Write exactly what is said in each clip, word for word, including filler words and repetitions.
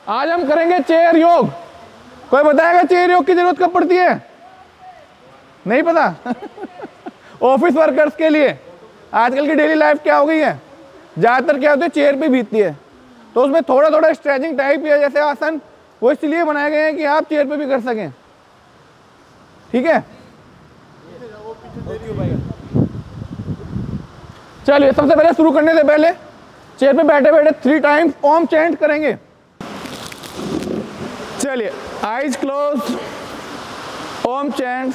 आज हम करेंगे चेयर योग। कोई बताएगा चेयर योग की जरूरत कब पड़ती है? नहीं पता? ऑफिस वर्कर्स के लिए आजकल की डेली लाइफ क्या हो गई है, ज्यादातर क्या होती है चेयर पे बीतती है, तो उसमें थोड़ा थोड़ा स्ट्रेचिंग टाइप या जैसे आसन वो इसलिए बनाए गए हैं कि आप चेयर पे भी कर सकें। ठीक है, चलिए सबसे पहले शुरू करने से पहले चेयर पे बैठे बैठे थ्री टाइम्स ओम चैंट करेंगे। चलिए, eyes close, Om chant.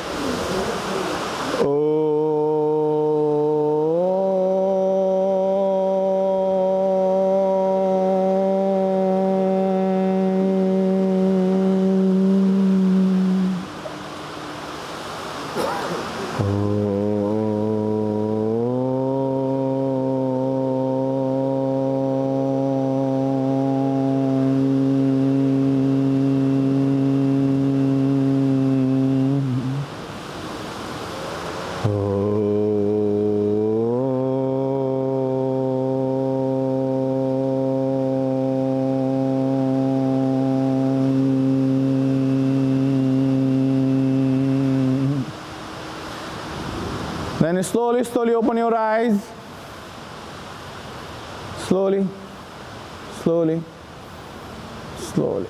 Then slowly, slowly open your eyes. Slowly, slowly, slowly.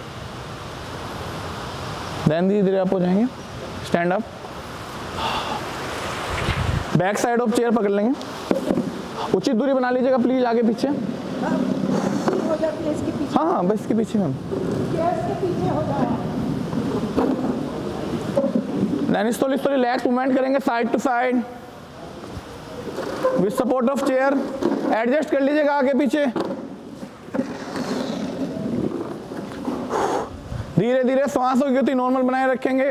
Then धीरे धीरे आप हो जाएंगे। Stand up, back side of chair पकड़ लेंगे। उचित दूरी बना लीजिएगा प्लीज, आगे पीछे। हाँ हाँ बस इसके पीछे हम। Then slowly, slowly leg movement करेंगे side to side with support of chair. Adjust कर लीजिएगा आगे पीछे। धीरे धीरे श्वासों की गति नॉर्मल बनाए रखेंगे।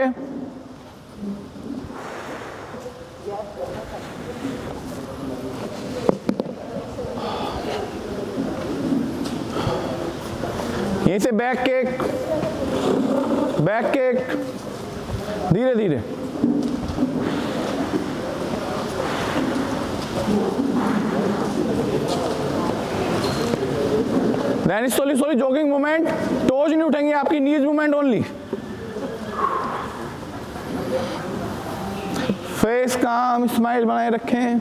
यहीं से बैक किक, बैक किक, धीरे धीरे। Then slowly slowly jogging movement, toes नहीं उठेंगे आपकी, knees movement only. Face calm, smile बनाए रखें।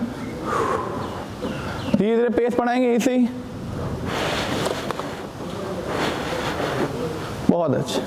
धीरे धीरे पेस बढ़ाएंगे इसे ही। बहुत अच्छा।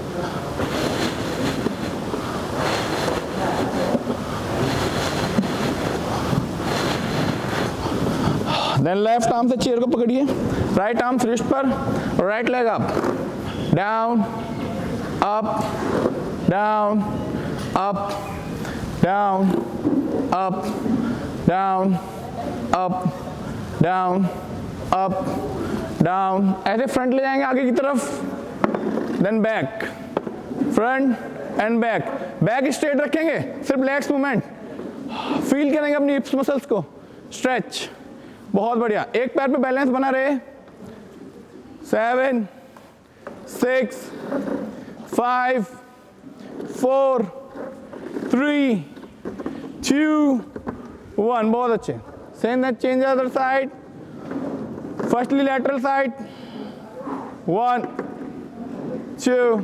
देन लेफ्ट आर्म से चेयर को पकड़िए, राइट आर्म रिस्ट पर, right leg up, down, up, down, up, down, up, down, up, down, up, down. ऐसे फ्रंट ले जाएंगे आगे की तरफ। Then back, front and back. Back straight रखेंगे, सिर्फ लेग्स मूवमेंट। फील करेंगे अपनी हिप्स मसल्स को, स्ट्रेच। बहुत बढ़िया, एक पैर पे बैलेंस बना रहे। Seven, six, five, four, three, two, one. बहुत अच्छे। Same that, change other side. Firstly lateral side. One, two,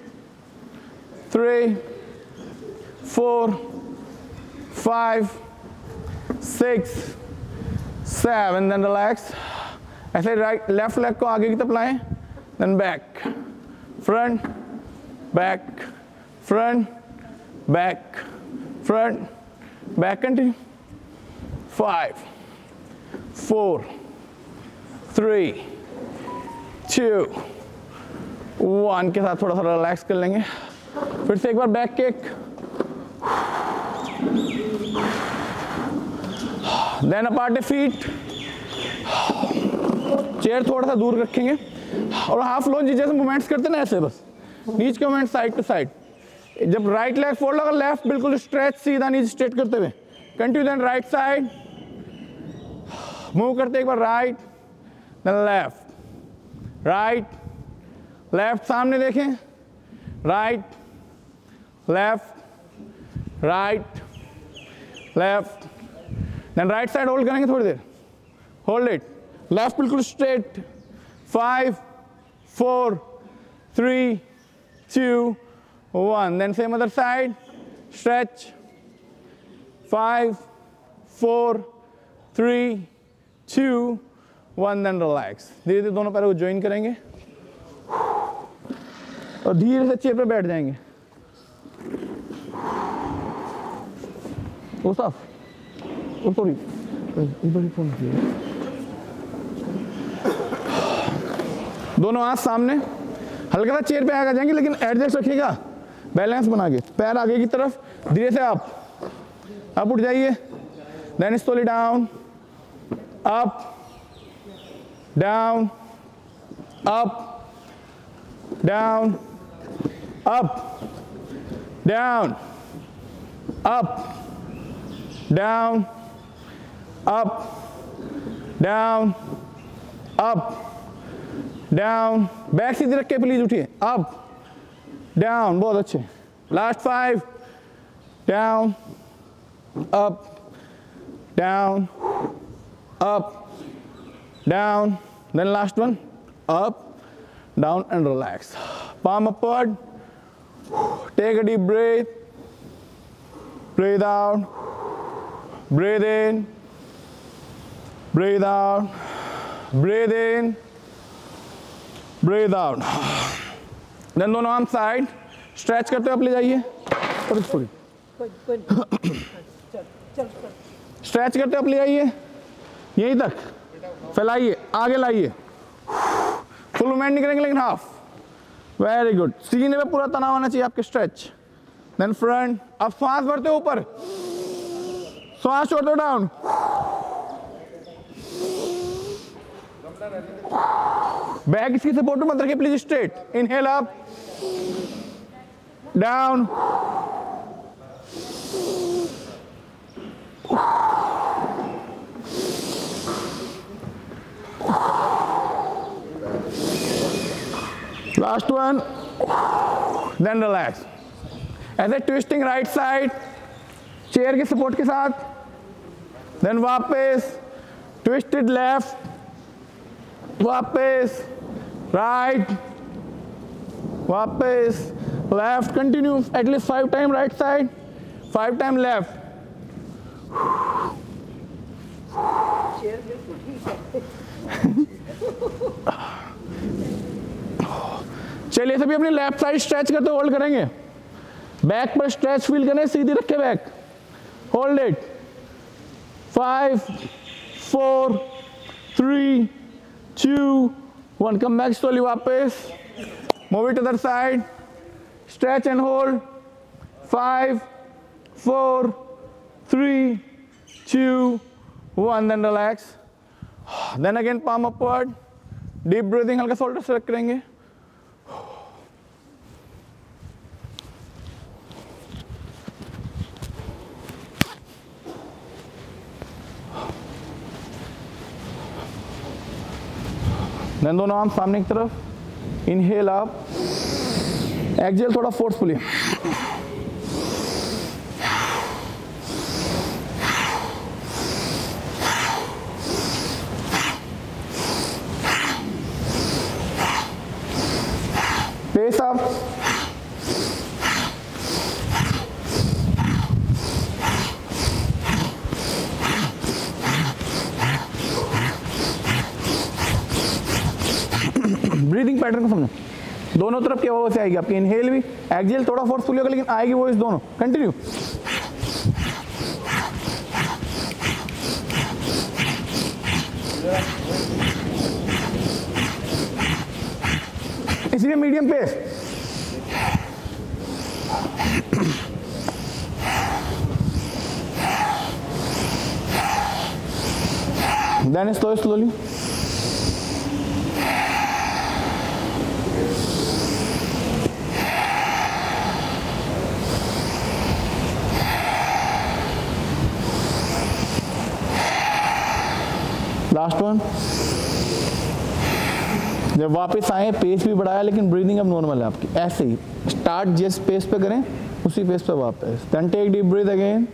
three, four, five, six, seven. Then relax. ऐसे राइट लेफ्ट लेग को आगे की तरफ लाएं। Then back, front, back, front, back, front, back. Continue. Five, four, three, two, one के साथ थोड़ा सा रिलैक्स कर लेंगे। फिर से एक बार back kick. Then apart feet. Chair थोड़ा सा दूर रखेंगे और हाफ लॉन्ज जैसे मूवमेंट्स करते ना, ऐसे बस नीच के मूवमेंट साइड टू साइड। जब राइट लेग फोल्ड होगा, लेफ्ट बिल्कुल स्ट्रेच, सीधा नीचे स्ट्रेट करते हुए continue. Then right side move करते एक बार, right then left, right left, सामने देखें, right left, right left. Then right side hold करेंगे थोड़ी देर, होल्ड इट। लेफ्ट बिल्कुल straight. Five, four, three, two, one. Then same other side. Stretch. Five, four, three, two, one. Then relax. धीरे धीरे दोनों पैरों को ज्वाइन करेंगे और धीरे से चेयर पे बैठ जाएंगे. ओ साफ. ओ सॉरी. इधर फोन किया. दोनों हाथ सामने, हल्का सा चेयर पे आगे जाएंगे लेकिन एडजस्ट रखिएगा, बैलेंस बना के. पैर आगे की तरफ, धीरे से आप अप उठ जाइए. Then slowly down, up, down, up, down, up, down, up, down, up, down, up, down. Back सीधी रख के प्लीज उठिए. Up, down. बहुत अच्छे. Last five. Down, up, down, up, down. Then last one. Up, down and relax. Palm upward. Take a deep breath. Breathe out. Breathe in. Breathe out. Breathe in. Breathe out. Then दोनों arm side stretch करते हुए आप ले जाइए. Stretch करते हुए आप ले आइए यहीं तक. फैलाइए, आगे लाइए. फुल मूवमेंट नहीं करेंगे लेकिन हाफ. Very good. सीने पे पूरा तनाव आना चाहिए आपके. स्ट्रेच. Then front. अब श्वास भरते हो ऊपर, श्वास छोड़ते हो डाउन. बैक इसकी सपोर्ट मत रखिए please. Straight. Inhale up, down, last one. Then relax. ऐसे ट्विस्टिंग राइट साइड चेयर के सपोर्ट के साथ. देन वापस ट्विस्टेड लेफ्ट, वापस राइट, वापस left. Continue at least five time right side, five time left. चलिए सभी अपनी लेफ्ट साइड स्ट्रेच करते होल्ड करेंगे. बैक पर स्ट्रेच फील करें. सीधी रखे back. Hold it. Five, four, three, two, one. Come back slowly. वापस move it other side. Stretch and hold. Five, four, three, two, one. Then relax. Then again palm upward. Deep breathing. हल्का shoulder से रख करेंगे. Then दोनों arm सामने की तरफ. Inhale up, exhale थोड़ा forcefully. Pace up. Breathing pattern को समझो. दोनों तरफ की आवाज आएगी आपकी. इनहेल भी, एक्सहेल थोड़ा फोर्सफुली होगा लेकिन आएगी वो इस दोनों. कंटिन्यू. इसलिए medium pace. Then slow slowly. Last one. जब वापस आए पेस भी बढ़ाया लेकिन ब्रीदिंग अब नॉर्मल है आपकी. ऐसे ही स्टार्ट जिस पेस पे करें उसी पेस पे वापस. Then take deep breath again.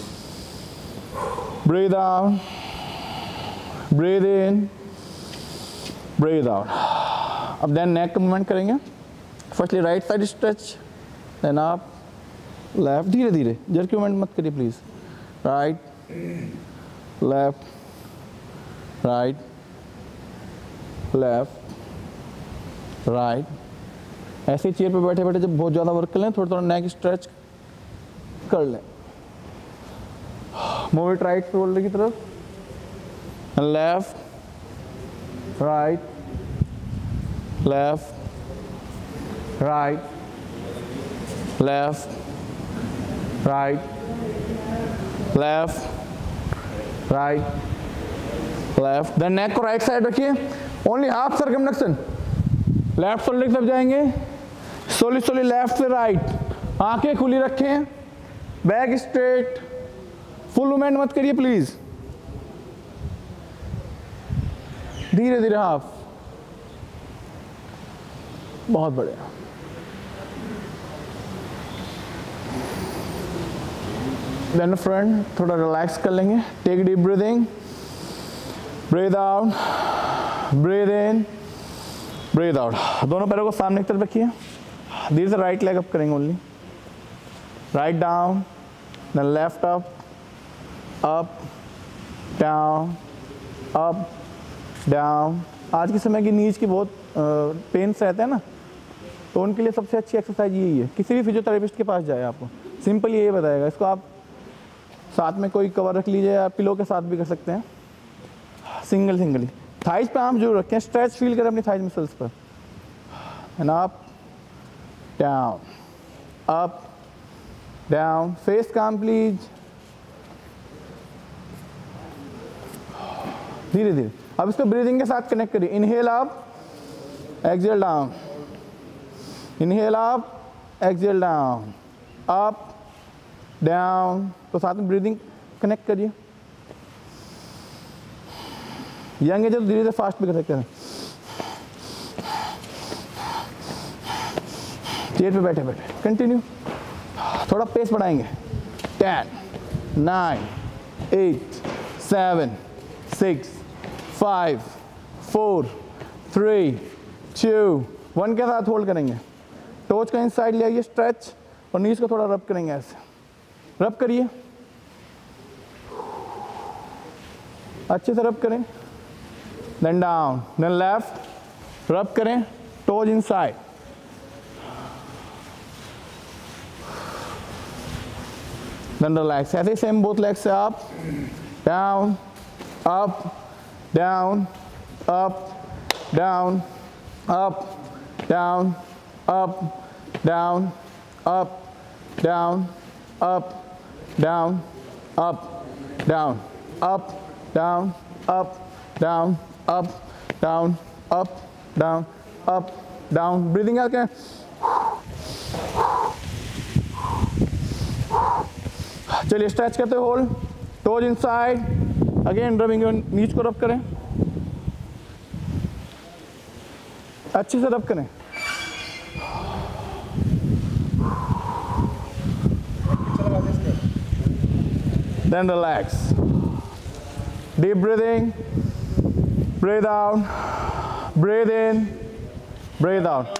Breath out, breath in, breath out. अब देन नेक का मूवमेंट करेंगे। Firstly right side stretch, then आप लेफ्ट, धीरे धीरे, जर की मूवमेंट मत करिए please. Right left right left right. ऐसे चेयर पे बैठे बैठे जब बहुत ज़्यादा वर्क कर लें, थोड़ा थोड़ा नेक स्ट्रेच कर लें। मूव इट राइट शोल्डर की तरफ, left right left right left right left right left. Then neck को राइट साइड रखिए, only half circumduction, left shoulder की तरफ जाएंगे, स्लोली स्लोली लेफ्ट से राइट, आंखें खुली रखें, बैक स्ट्रेट, फुल मूवमेंट मत करिए प्लीज, धीरे धीरे हाफ। बहुत बढ़िया। देन फ्रंट थोड़ा रिलैक्स कर लेंगे, take deep breathing, breathe out, breathe in, breathe out. दोनों पैरों को सामने की तरफ रखिए, धीरे से राइट लेग अप करेंगे only, right down, then left up, up down, up down. आज के समय की नीज की बहुत पेन्स रहते हैं ना, तो उनके लिए सबसे अच्छी एक्सरसाइज यही है। किसी भी फिजियोथेरेपिस्ट के पास जाए, आपको सिंपल यही बताएगा। इसको आप साथ में कोई कवर रख लीजिए, या पिलो के साथ भी कर सकते हैं, सिंगल सिंगली। थाइज पे आर्म जरूर रखें, स्ट्रेच फील करें अपनी थाइज मसल्स पर। And up down, up down, face calm please, धीरे धीरे। अब इसको ब्रीदिंग के साथ कनेक्ट करिए, inhale up, exhale down, inhale up, exhale down, up down. तो साथ में ब्रीदिंग कनेक्ट करिए। यंग है जब धीरे धीरे फास्ट भी कर सकते हैं, चेयर पे बैठे बैठे कंटिन्यू, थोड़ा पेस बढ़ाएंगे। Ten, nine, eight, seven, six, five, four, three, two, one के साथ होल्ड करेंगे। टोच का इनसाइड ले आइए, स्ट्रेच, और नीज को थोड़ा रब करेंगे, ऐसे रब करिए, अच्छे से रब करें। Then down, then left, rub करें, टोज इनसाइड, देन रिलैक्स। ऐसे सेम बोथ लेग से आप down, up, down, up, down, up, down, up, down, up, down, up, down, up, down, up, down, up, down, up, down, up, down, up, down. Breathing आके चलिए stretch करते hold, toes inside, again rubbing your knees को rub करें, अच्छे से rub करें। Then relax. Deep breathing. Breathe out. Breathe in. Breathe out.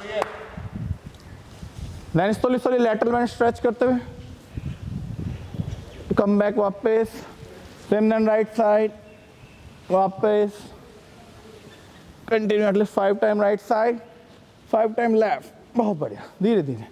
Then slowly slowly lateral band stretch करते हुए come back वापस, same then right side, वापस, continue at least five time right side, five time left. बहुत बढ़िया, धीरे धीरे।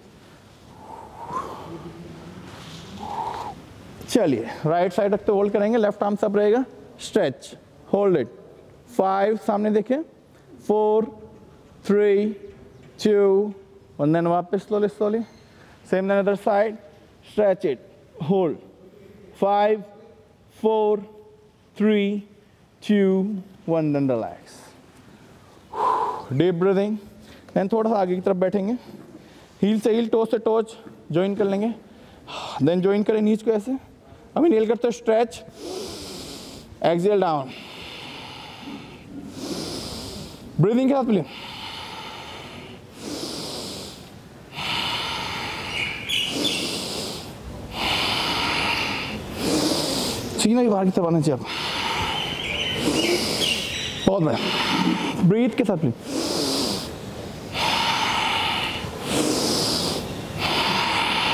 चलिए right side रखते होल्ड करेंगे, लेफ्ट आर्म सब रहेगा, स्ट्रेच, होल्ड इट, फाइव, सामने देखें, four, three, two, one, then वापस slowly slowly, same then other side, stretch it, hold, five, four, three, two, one, then relax. Deep breathing. Then थोड़ा सा आगे की तरफ बैठेंगे, हील से हील, टोज से टोज ज्वाइन कर लेंगे, देन ज्वाइन करें नीज को ऐसे। अब इनहेल करते हो, स्ट्रेच, एक्सहेल डाउन, ब्रीदिंग के साथ प्लीज। सीना भी बाहर की तरफ आना चाहिए आप, बहुत बढ़िया। ब्रीथ के साथ प्लीज।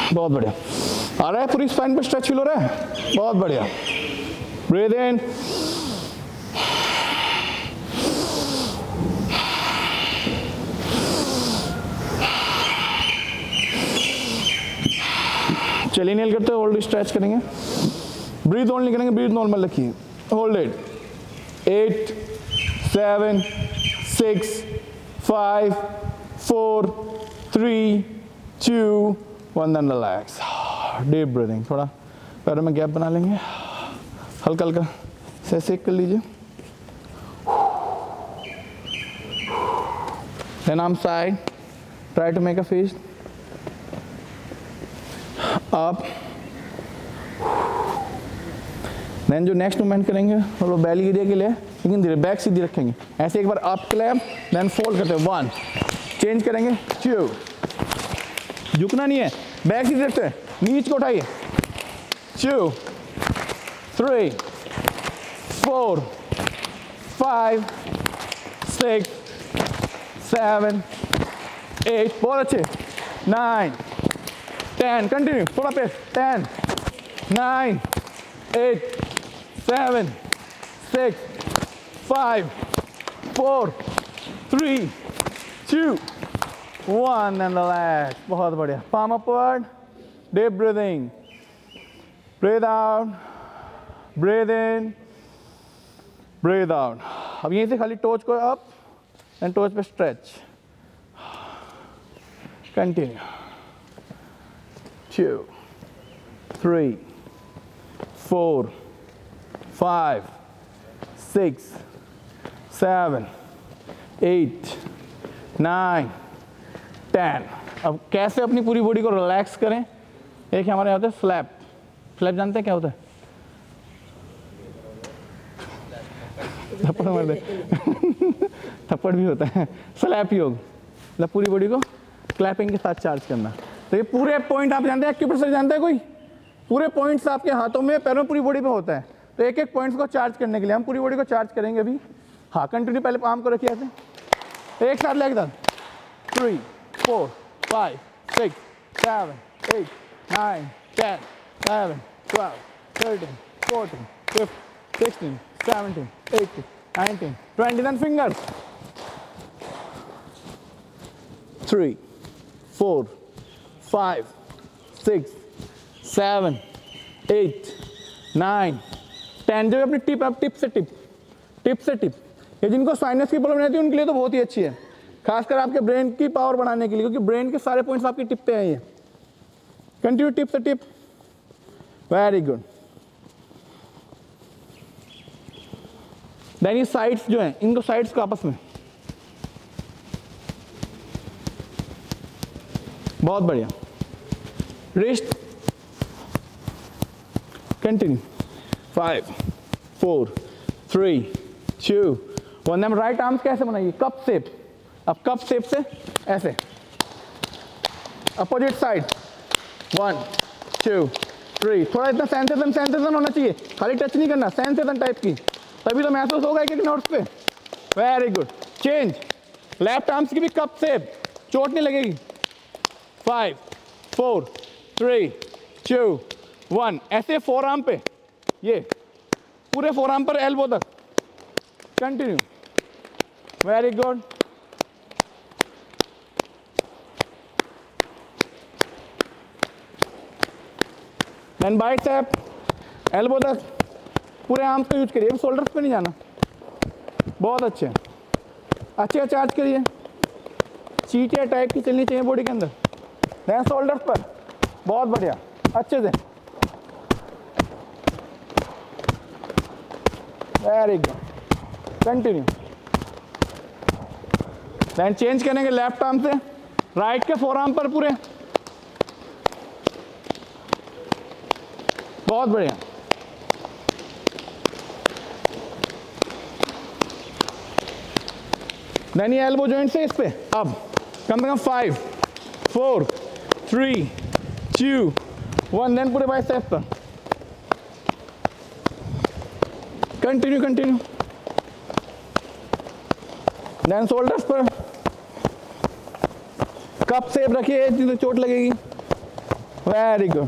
बहुत बढ़िया। आ रहा है पूरी स्पाइन पे स्ट्रेच फील हो रहा है, बहुत बढ़िया। ब्रीथ इन, चलिए नहीं करते, होल्ड स्ट्रेच करेंगे, ब्रीथ ओनली करेंगे, ब्रीथ नॉर्मल रखिए, hold it. Eight, seven, six, five, four, three, two, one, then relax. Deep breathing, थोड़ा पैरों में गैप बना लेंगे, हल्का हल्का से सेक कर लीजिए। Then arm side, try to make a fist up. देन जो नेक्स्ट मूवमेंट करेंगे वो बेली एरिया के लिए, लेकिन धीरे बैक सीधी रखेंगे, ऐसे एक बार अप क्लैप, देन फोल्ड करते हैं, वन, चेंज करेंगे, टू, झुकना नहीं है, बैक सीधी रखते हैं, नीच को उठाइए, two, three, four, five, six, seven, eight, बहुत अच्छे, नाइन, टेन, कंटिन्यू, थोड़ा पे, ten, nine, eight, seven, six, five, four, three, two, one, and relax. बहुत बढ़िया। Palm upward, deep breathing, breath out, breath in, breath out. अब यहीं से खाली टोच को अप एंड टोच पे stretch, continue, two, three, four, five, six, seven, eight, nine, ten. अब कैसे अपनी पूरी बॉडी को रिलैक्स करें? एक हमारे यहाँ होता है स्लैप। स्लैप जानते हैं क्या होता है? थप्पड़ मार दे थप्पड़ भी होता है। स्लैप योग मतलब पूरी बॉडी को क्लैपिंग के साथ चार्ज करना। तो ये पूरे पॉइंट आप जानते हैं, एक्यूप्रेशर जानते हैं कोई? पूरे पॉइंट्स आपके हाथों में, पैरों, पूरी बॉडी पे होता है। तो एक एक पॉइंट्स को चार्ज करने के लिए हम पूरी बॉडी को चार्ज करेंगे अभी। हाँ, कंटिन्यू, पहले पाम को रखिए ऐसे, एक साथ लेग दर, three, four, five, six, seven, eight, nine, ten, eleven, twelve, thirteen, fourteen, fifteen, sixteen, seventeen, eighteen, nineteen, twenty, then fingers, three, four, five, six, seven, eight, nine, ten. जो अपनी tip, अब tip से tip, tip से tip, ये जिनको sinus की problem रहती है उनके लिए तो बहुत ही अच्छी है, खासकर आपके ब्रेन की पावर बढ़ाने के लिए, क्योंकि ब्रेन के सारे पॉइंट्स आपकी टिप पे हैं। ये कंटिन्यू, टिप से टिप, वेरी गुड। देन ये साइड्स जो हैं, इनको साइड्स को आपस में, बहुत बढ़िया। Wrist, continue, five, four, three, two, one. हम राइट आर्म्स कैसे बनाइए? Cup shape. अब कप शेप से ऐसे, opposite side, one, two, three. थोड़ा इतना सेंसेशन सेंसेशन होना चाहिए, खाली टच नहीं करना, सेंसेशन टाइप की, तभी तो महसूस होगा एक एक नोट्स पे। Very good. Change, left arms की भी कप शेप, चोट नहीं लगेगी। Five, four, three, two, one. ऐसे फोर आर्म पे, ये पूरे फोर आर्म पर एल्बो तक, continue, very good. Then bicep, elbow तक, पूरे आर्म्स को यूज करिए, शोल्डर्स पे नहीं जाना। बहुत अच्छे, अच्छे चार्ज करिए, चीटिया टाइप की चलनी चाहिए बॉडी के अंदर। देन शोल्डर्स पर, बहुत बढ़िया, अच्छे से, very good, continue. Then change करेंगे लेफ्ट आर्म से राइट के फोर आर्म पर पूरे, बहुत बढ़िया। देन ये एल्बो जॉइंट से इस पे, अब कम से कम five, four, three, two, one. Then पूरे बाइसेप पर, कंटिन्यू कंटिन्यू। देन शोल्डर्स पर कप शेप रखिए, जिससे चोट लगेगी। Very good.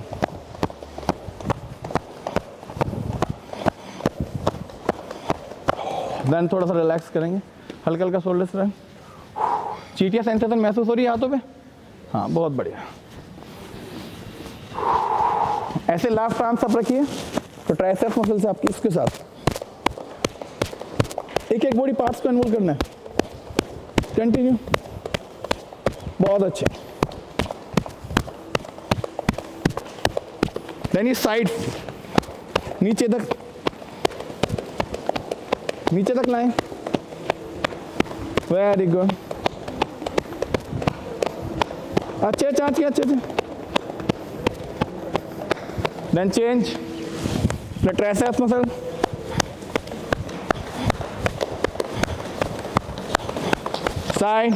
देन थोड़ा सा रिलैक्स करेंगे, हल्का हल्का शोल्डर से। चीटिया सेंसेशन महसूस हो रही है हाथों पे? हाँ, बहुत बढ़िया। ऐसे लेफ्ट आर्म सब रखिए तो ट्राइसेप्स मसल से आपकी इसके साथ एक एक बॉडी पार्ट्स को इन्वॉल्व करना है। कंटिन्यू, बहुत अच्छे। देन ये साइड नीचे तक नीचे तक लाएं। वेरी गुड, अच्छे अच्छे अच्छे अच्छे अच्छे। Then change the triceps muscle. Side,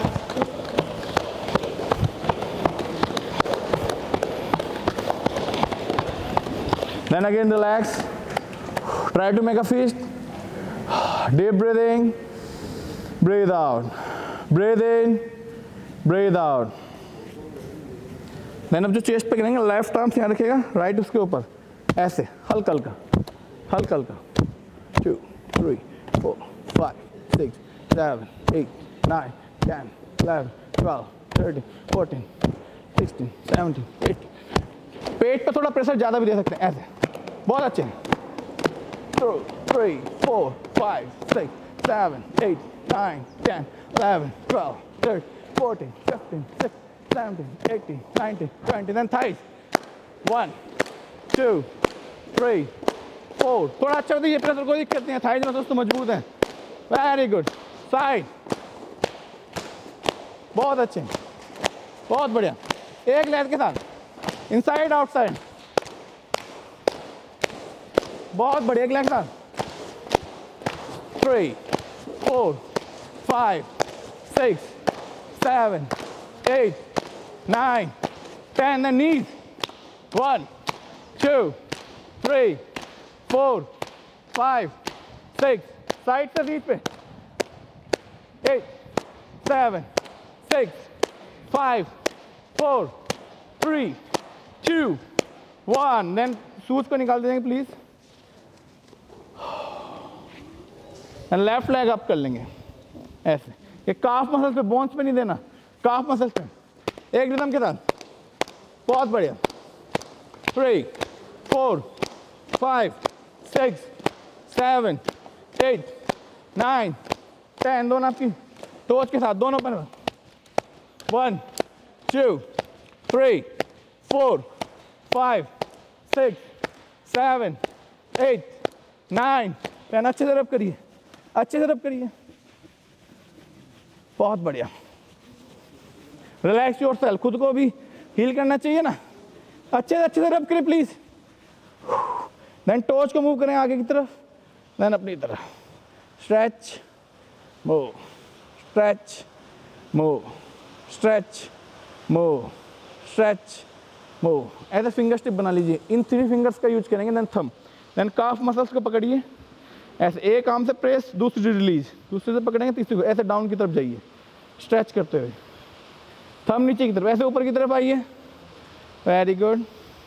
then again relax, try to make a fist, deep breathing, breathe out, breathe in, breathe out। then अब जो चेस्ट पे करेंगे लेफ्ट आर्म यहाँ रखेगा, राइट उसके ऊपर ऐसे हल्का हल्का हल्का हल्का। Two three four five six seven eight nine ten eleven twelve thirteen fourteen sixteen seventeen eighteen. पेट पे थोड़ा प्रेशर ज़्यादा भी दे सकते हैं, ऐसे बहुत अच्छे। Two three four five six seven eight nine ten eleven twelve thirteen fourteen fifteen sixteen seventeen eighteen nineteen twenty. Then thighs, one two three four. थोड़ा अच्छा होता है ये प्रेशर, कोई दिक्कत नहीं है, थाइस मसल्स तो मजबूत हैं। Very good. साइड, बहुत अच्छे, बहुत बढ़िया। एक लेग के साथ इनसाइड आउटसाइड, बहुत बढ़िया। एक लेग के साथ। Three four five six seven eight nine ten. Then knees, one two three four five six. Side से नीज पे, eight seven six five four three two one. Then shoes को निकाल देंगे please, and left leg up कर लेंगे ऐसे। ये काफ muscles पे, बोन्स पे नहीं देना, काफ मसल्स पे। एक रिदम के साथ, बहुत बढ़िया। Three four five six seven eight nine ten. दोनों आपकी टोज के साथ, दोनों पर। One two three four five six seven eight nine ten. अच्छे से रब करिए, अच्छे से रब करिए, बहुत बढ़िया। रिलैक्स योरसेल्फ, खुद को भी हील करना चाहिए ना। अच्छे से अच्छे से रब करें प्लीज। देन टोज को मूव करें आगे की तरफ, देन अपनी तरफ। Stretch move, stretch move, stretch move, stretch move. ऐसे फिंगर स्टिप बना लीजिए। इन थ्री फिंगर्स का यूज करेंगे। Then thumb, then calf muscles को पकड़िए ऐसे। एक आर्म से प्रेस, दूसरी रिलीज, दूसरे से पकड़ेंगे, तीसरी को ऐसे डाउन की तरफ जाइए स्ट्रेच करते हुए। थंब नीचे की तरफ, ऐसे ऊपर की तरफ आइए। Very good.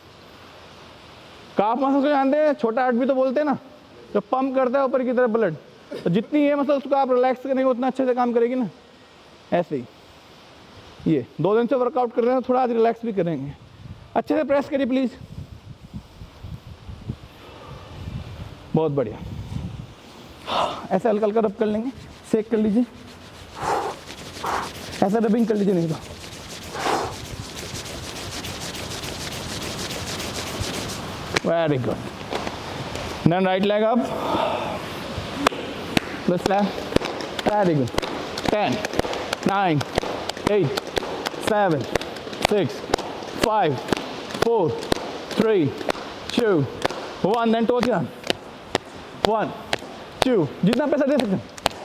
काफ मसल्स को जानते हैं, छोटा हार्ट भी तो बोलते हैं ना, जो पंप करता है ऊपर की तरफ ब्लड। तो जितनी ये मसल्स को आप रिलैक्स करेंगे उतना अच्छे से काम करेगी ना। ऐसे ही ये दो दिन से वर्कआउट कर रहे हैं, थोड़ा आज रिलैक्स भी करेंगे। अच्छे से प्रेस करिए प्लीज, बहुत बढ़िया। ऐसे हल्का हल्का रब कर लेंगे, सेक कर लीजिए, ऐसा रबिंग कर लीजिए। नहीं तो very good. Then right leg up, left leg. Very good. Ten nine eight seven six five four three two one. Then toes down, one two, जितना पैसा दे सकते हैं।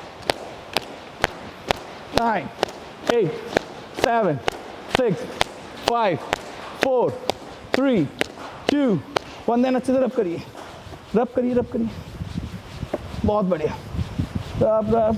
Nine eight seven six five four three two one. Then अच्छे से रब करिए, रब करिए, रब करिए, बहुत बढ़िया। Rub rub.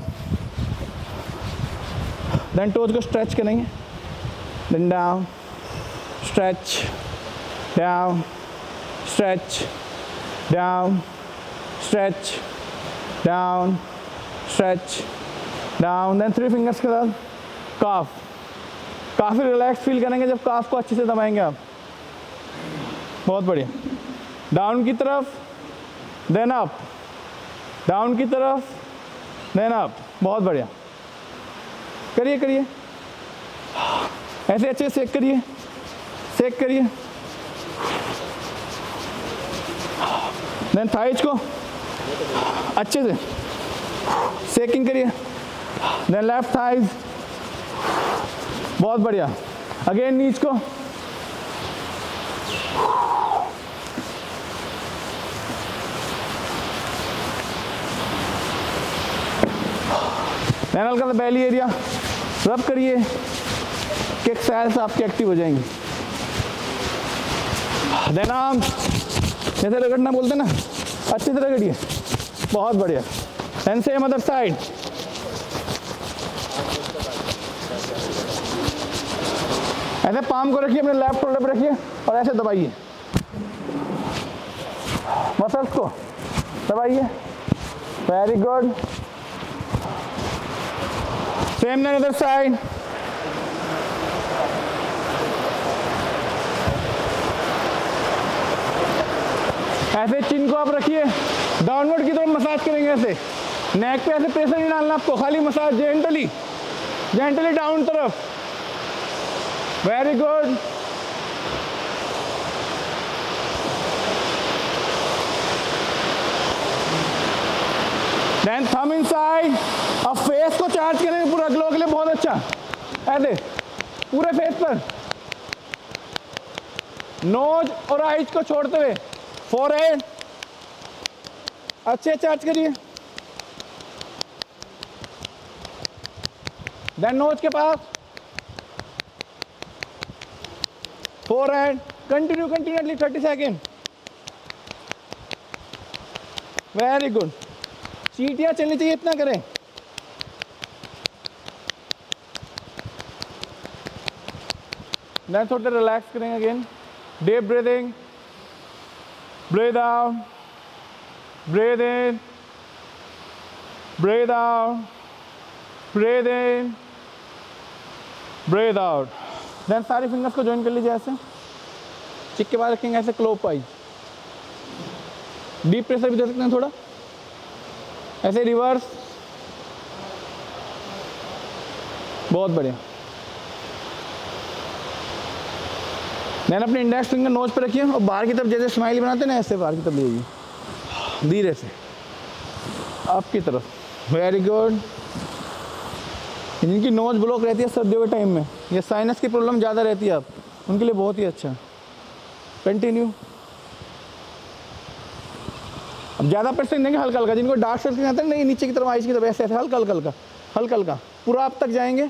देन टोज को स्ट्रेच करेंगे, then down, stretch, down, stretch, down, stretch, down, stretch, down. Then three fingers के साथ calf. काफ़ी रिलैक्स फील करेंगे जब काफ को अच्छे से दबाएंगे आप. बहुत बढ़िया. डाउन की तरफ, देन अप, डाउन की तरफ, देन अप. बहुत बढ़िया. करिए करिए ऐसे अच्छे सेक करिए, सेक करिए. देन थाइज को अच्छे से सेकिंग करिए. Then left thighs. बहुत बढ़िया. अगेन नीज को. देन हल्का सा बेली एरिया रब करिए कि एक्सरसाइज आपकी एक्टिव हो जाएंगी. देन आर्म जैसे रगड़ना बोलते हैं ना, अच्छी तरह रगड़िए. बहुत बढ़िया. Then same other side. ऐसे पाम को रखिए, अपने लेफ्ट शोल्डर पे रखिए और ऐसे दबाइए. मसल्स को दबाइए. Very good. Same then other side. ऐसे चिन को आप रखिए, डाउनवर्ड की तरफ मसाज करेंगे. ऐसे नेक पे ऐसे प्रेशर नहीं डालना आपको, खाली मसाज जेंटली जेंटली डाउन तरफ. Very good. Then thumb inside. अब फेस को चार्ज करेंगे पूरा ग्लो के लिए. बहुत अच्छा. ऐसे पूरे फेस पर, नोज और आईज को छोड़ते हुए फोरहेड अच्छे चार्ज करिए. देन नोज के पास, forehead. Continue continuously thirty second. Very good. चीटियां चलनी चाहिए, इतना करें. देन थोड़ा रिलैक्स करेंगे. Again deep breathing. Breathe out, breathe in, breathe out, breathe in, breathe out. Then सारी फिंगर्स को ज्वाइन कर लीजिए. ऐसे चिक के बाद रखेंगे, ऐसे क्लॉकवाइज. डीप प्रेशर भी दे सकते हैं थोड़ा. ऐसे रिवर्स. बहुत बढ़िया. देन अपने इंडेक्स फिंगर नोज पे रखिए और बाहर की तरफ जैसे स्माइली बनाते हैं ना, ऐसे बाहर की तरफ ले जाइए धीरे से आपकी तरफ. Very good. जिनकी नोज ब्लॉक रहती है सर्दियों के टाइम में, ये साइनस की प्रॉब्लम ज़्यादा रहती है, आप उनके लिए बहुत ही अच्छा. कंटिन्यू. अब ज़्यादा प्रेशर देंगे, हल्का हल्का. जिनको डार्क सर्कल आते हैं नहीं, नीचे की तरफ आइज की तरफ ऐसे ऐसे हल्का हल्का हल्का हल्का हल्का पूरा आप तक जाएंगे.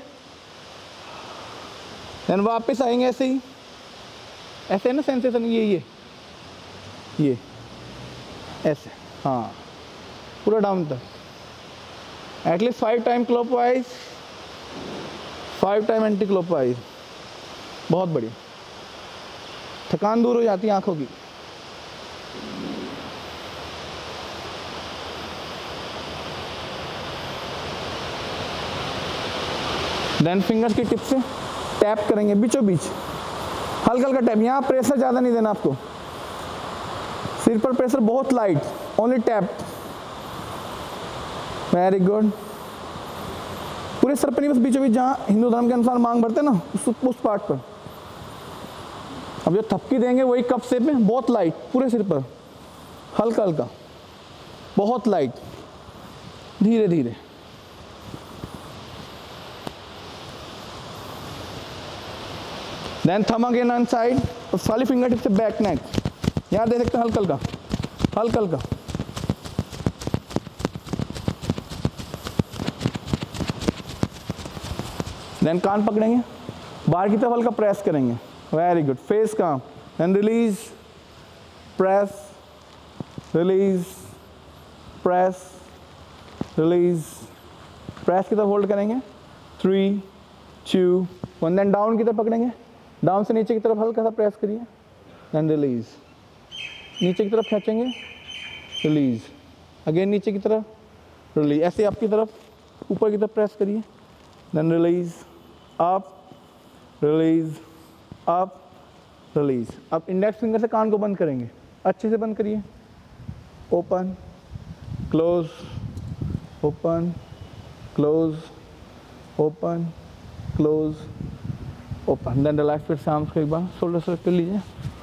देन वापस आएंगे ऐसे ही, ऐसे है ना सेंसेशन. ये ये ये ऐसे. हाँ, पूरा डाउन तक. At least five time clockwise, five time anti clockwise. बहुत बढ़िया. थकान दूर हो जाती है आंखों की. देन फिंगर्स की टिप से टैप करेंगे बीचों बीच, हल्का हल्का टैप. यहाँ प्रेशर ज़्यादा नहीं देना आपको, सिर पर प्रेशर बहुत light, only tap. Very good. पूरे सर पर नहीं, बस बीचों बीच जहाँ हिंदू धर्म के अनुसार मांग भरते हैं ना, उस उस पार्ट पर. अब जो थपकी देंगे वही कप शेप में, बहुत लाइट पूरे सिर पर, हल्का हल्का, बहुत लाइट, धीरे धीरे. Then thumb again on side और सारी फिंगर टिप से बैक नेक. यहाँ दे सकते हैं हल्का हल्का हल्का हल्का. देन कान पकड़ेंगे, बाहर की तरफ हल्का प्रेस करेंगे. Very good. फेस का. Then release, press, release, press, release, press की तरफ होल्ड करेंगे. Three, two, one. Then down की तरफ पकड़ेंगे, डाउन से नीचे की तरफ हल्का सा प्रेस करिए. देन रिलीज, नीचे की तरफ खींचेंगे, रिलीज, अगेन नीचे की तरफ, रिलीज, ऐसे आपकी तरफ ऊपर की तरफ प्रेस करिए, then release, up, release, up, release. अब इंडेक्स फिंगर से कान को बंद करेंगे, अच्छे से बंद करिए, open, close, open, close, open, close, open, then relax. फिर से आर्म्स को एक बार शोल्डर सेलेक्ट कर लीजिए,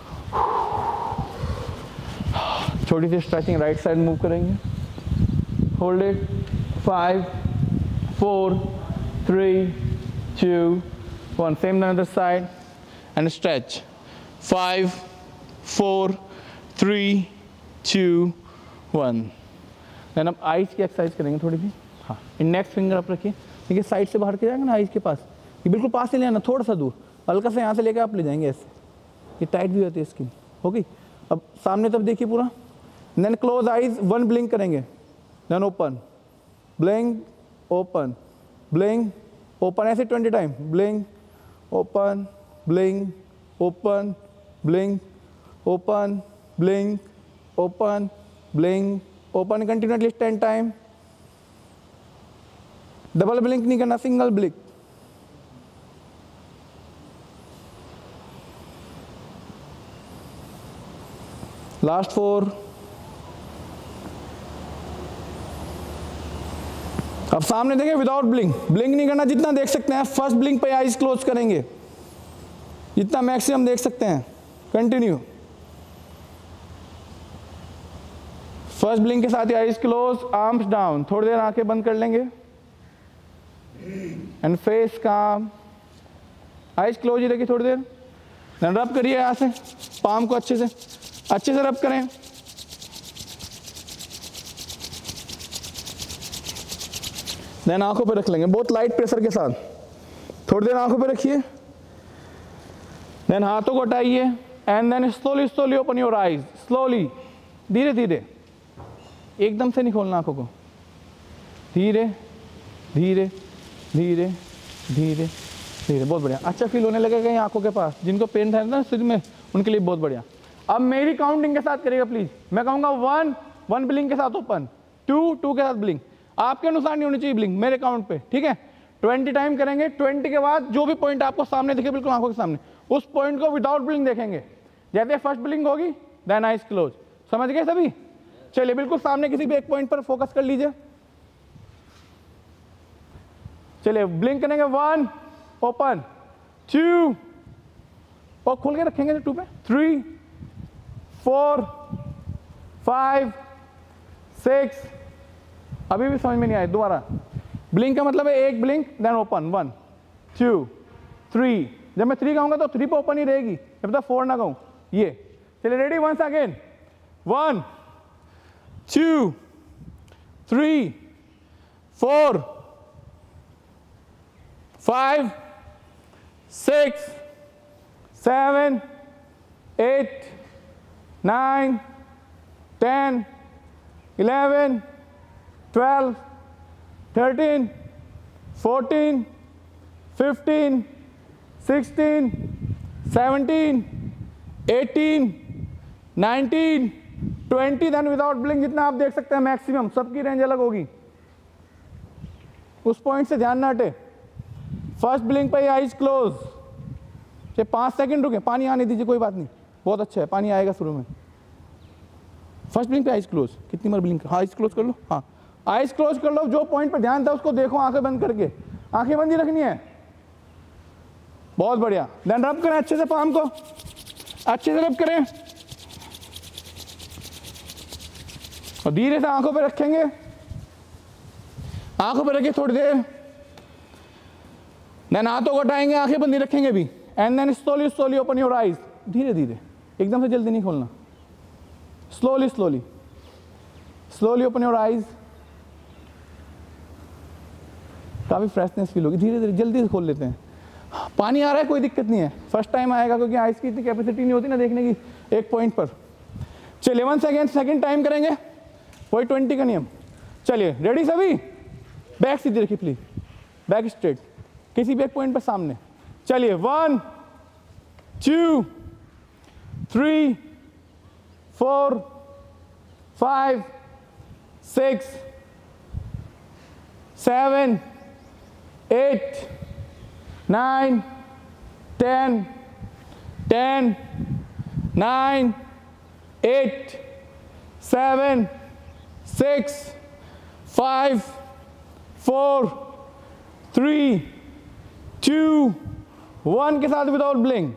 छोटी सी स्ट्रेचिंग राइट साइड मूव करेंगे, hold it, five, four, three, two, one, same the other side and stretch, five, four, three, two, one. Then अब आइज की एक्सरसाइज करेंगे थोड़ी सी। हाँ, इंडेक्स फिंगर आप रखिए, देखिए साइड से बाहर के जाएगा ना आइज के पास, ये बिल्कुल पास से ले आना, थोड़ा सा दूर, हल्का सा यहाँ से लेकर आप ले जाएंगे ऐसे, ये टाइट भी होती है स्किन, हो गई। अब सामने तब देखिए पूरा, then close eyes, one blink करेंगे, then open, blink, open, blink, open, ऐसे twenty time, blink, open, blink, open, blink, open, blink, open, blink, open, continue at least ten time. Double blink नहीं करना, सिंगल ब्लिंक। Last four. अब सामने देखें without blink, blink नहीं करना, जितना देख सकते हैं। फर्स्ट ब्लिंक पे आइज क्लोज करेंगे, जितना मैक्सिमम देख सकते हैं, कंटिन्यू। फर्स्ट ब्लिंक के साथ ही आइज क्लोज, आर्म्स डाउन, थोड़ी देर आंखें बंद कर लेंगे and face calm, eyes close ही रखिए थोड़ी देर। देन रब करिए यहाँ से पाम को, अच्छे से अच्छे से रब करें। देन आंखों पे रख लेंगे बहुत लाइट प्रेशर के साथ, थोड़ी देर आंखों पे रखिए। देन हाथों को हटाइए and then slowly slowly open your eyes, slowly, धीरे धीरे, एकदम से नहीं खोलना आंखों को, धीरे धीरे धीरे धीरे धीरे। बहुत बढ़िया, अच्छा फील होने लगेगा ये आंखों के पास, जिनको पेन था ना सिर में, उनके लिए बहुत बढ़िया। अब मेरी काउंटिंग के साथ करिएगा प्लीज, मैं कहूँगा वन, वन ब्लिंक के साथ ओपन, टू, टू के साथ ब्लिंक, आपके अनुसार नहीं होनी चाहिए ब्लिंक, मेरे काउंट पे, ठीक है। ट्वेंटी टाइम करेंगे, ट्वेंटी के बाद जो भी पॉइंट आपको सामने दिखे बिल्कुल आंखों के सामने, उस पॉइंट को विदाउट ब्लिंक देखेंगे। जैसे फर्स्ट ब्लिंक होगी देन आइज क्लोज, समझ गए सभी? चलिए बिल्कुल सामने किसी भी एक पॉइंट पर फोकस कर लीजिए। चलिए ब्लिंक करेंगे, वन, ओपन, टू, और खोल के रखेंगे टू पे, थ्री, फोर, फाइव, सिक्स, अभी भी समझ में नहीं आया, दोबारा। ब्लिंक का मतलब है एक blink then open, one, two, three. जब मैं थ्री कहूंगा तो थ्री पे ओपन ही रहेगी, जब तक फोर ना कहूं। ये चलिए ready, once again, one, two, three, four, five, six, seven, eight, nine, ten, eleven, twelve, thirteen, fourteen, fifteen, sixteen, seventeen, eighteen, nineteen, twenty. Then without blink जितना आप देख सकते हैं मैक्सिमम, सबकी रेंज अलग होगी, उस पॉइंट से ध्यान ना हटे। फर्स्ट ब्लिंक पे आइज क्लोज, ये पाँच सेकंड रुके, पानी आने दीजिए, कोई बात नहीं, बहुत अच्छा है, पानी आएगा शुरू में। फर्स्ट ब्लिंक पे आइज क्लोज, कितनी बार ब्लिंक, हाँ आइज क्लोज कर लो, हाँ आइज क्लोज कर लो, जो पॉइंट पे ध्यान था उसको देखो, आंखें बंद करके, आंखें बंद ही रखनी है, बहुत बढ़िया। देन रब करें अच्छे से, पाम को अच्छे से रब करें और धीरे से आंखों पे रखेंगे, आंखों पे रखिए थोड़ी देर। देन हाथों को हटाएंगे, आंखें बंद ही रखेंगे भी, and then slowly slowly open your eyes, धीरे धीरे, एकदम से जल्दी नहीं खोलना, slowly slowly slowly open your eyes. काफी फ्रेशनेस फील होगी, धीरे धीरे जल्दी से खोल लेते हैं। पानी आ रहा है कोई दिक्कत नहीं है, फर्स्ट टाइम आएगा क्योंकि आइस की इतनी कैपेसिटी नहीं होती ना देखने की एक पॉइंट पर। चलिए वन सेकेंड सेकेंड टाइम करेंगे, वही ट्वेंटी का नियम। चलिए रेडी सभी, बैक सीधी रखिए प्लीज, बैक स्ट्रेट, किसी भी एक पॉइंट पर सामने। चलिए one, two, three, four, five, six, seven, eight, nine, ten, ten, nine, eight, seven, six, five, four, three, two, one के साथ विदाउट ब्लिंक।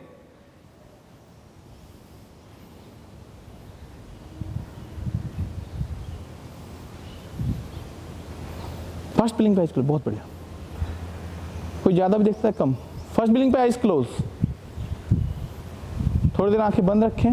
फर्स्ट ब्लिंक पे आइज क्लोज, बहुत बढ़िया। कोई ज्यादा भी देखता है कम। फर्स्ट ब्लिंक पे आइज क्लोज, थोड़ी देर आंखें बंद रखें।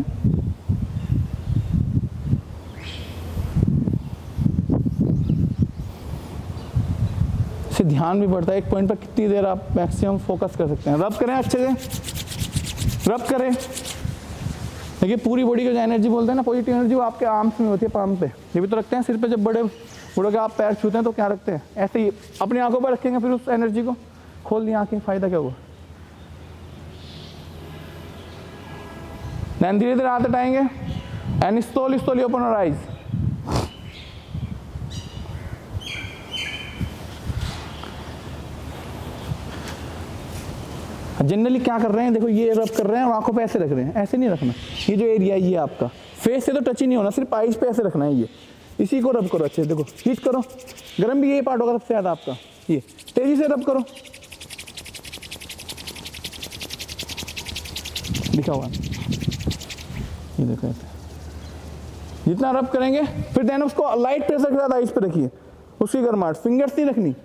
इससे ध्यान भी बढ़ता है। एक पॉइंट पर कितनी देर आप मैक्सिमम फोकस कर सकते हैं। रब करें अच्छे से, रब करें। देखिए पूरी बॉडी को जो एनर्जी बोलते हैं ना, पॉजिटिव एनर्जी, वो आपके आर्म्स में होती है, पाम पे। ये भी तो रखते हैं सिर पे। जब बड़े बूढ़ों के आप पैर छूते हैं तो क्या रखते हैं? ऐसे ही अपनी आंखों पर रखेंगे, फिर उस एनर्जी को खोल दी आंखें, फायदा क्या हुआ? देन धीरे धीरे हाथ हटाएंगे and slowly slowly open your eyes. Generally क्या कर रहे हैं, देखो ये रब कर रहे हैं और आंखों पे ऐसे रख रहे हैं। ऐसे नहीं रखना। ये जो एरिया है ये आपका फेस से तो टच ही नहीं होना, सिर्फ आईज पे ऐसे रखना है। ये इसी को रब करो अच्छे से। देखो हीट करो, गर्म भी ये पार्ट होगा सबसे ज्यादा आपका। ये तेजी से रब करो, लिखा हुआ ये देखो ऐसे। जितना रब करेंगे फिर देन उसको लाइट प्रेशर के साथ आइज पे रखिए, उसकी गर्माहट, फिंगर्स नहीं रखनी।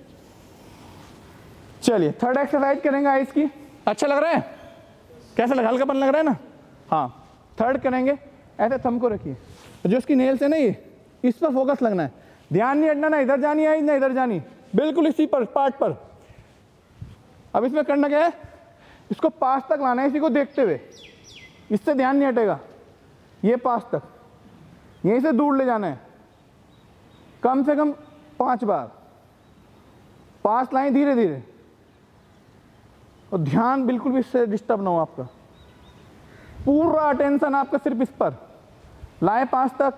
चलिए थर्ड एक्सरसाइज करेंगे आइज की। अच्छा लग रहा है? कैसा लगा? हल्कापन लग रहा है ना? हाँ। थर्ड करेंगे, ऐसे थंब को रखिए, जो इसकी नेल्स है ना ये, इस पर फोकस लगना है। ध्यान नहीं हटना, ना इधर जानी है ना इधर जानी, बिल्कुल इसी पर पार्ट पर। अब इसमें करना क्या है, इसको पास तक लाना है, इसी को देखते हुए। इससे ध्यान नहीं हटेगा, ये पास तक, यहीं से दूर ले जाना है। कम से कम पांच बार पास लाएं, धीरे धीरे, और ध्यान बिल्कुल भी इससे डिस्टर्ब ना हो आपका। पूरा अटेंशन आपका सिर्फ इस पर लाएं, पास तक,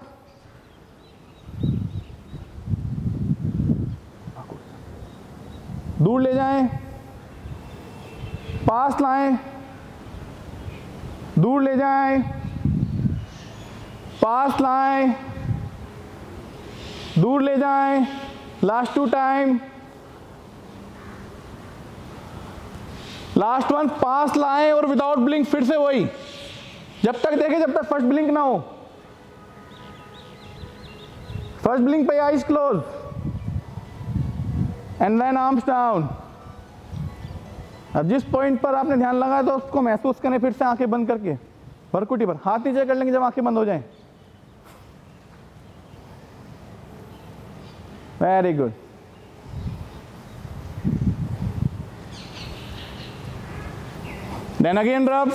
दूर ले जाएं, पास लाएं, दूर ले जाएं, पास लाएं, दूर ले जाएं। Last two time, last one, पास लाएं और विदाउट ब्लिंक फिर से वही, जब तक देखें जब तक फर्स्ट ब्लिंक ना हो। फर्स्ट ब्लिंक पे eyes close and then arms down. अब जिस पॉइंट पर आपने ध्यान लगाया तो उसको महसूस करें, फिर से आंखें बंद करके भरकुटी पर हाथ नीचे कर लेंगे जब आंखें बंद हो जाएं। Very good. देन अगेन रब,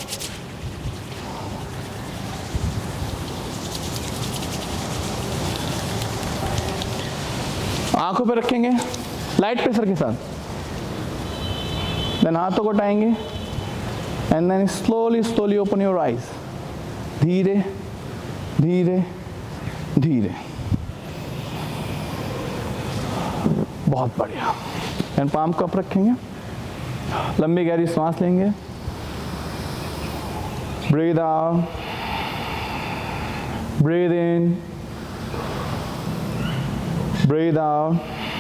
आंखों पे रखेंगे लाइट प्रेशर के साथ। देन हाथों को उठाएंगे and then slowly slowly open your eyes. धीरे धीरे धीरे, बहुत बढ़िया। एंड पाम कप रखेंगे, लंबी गहरी सांस लेंगे। Breathe out, breathe in, breathe out.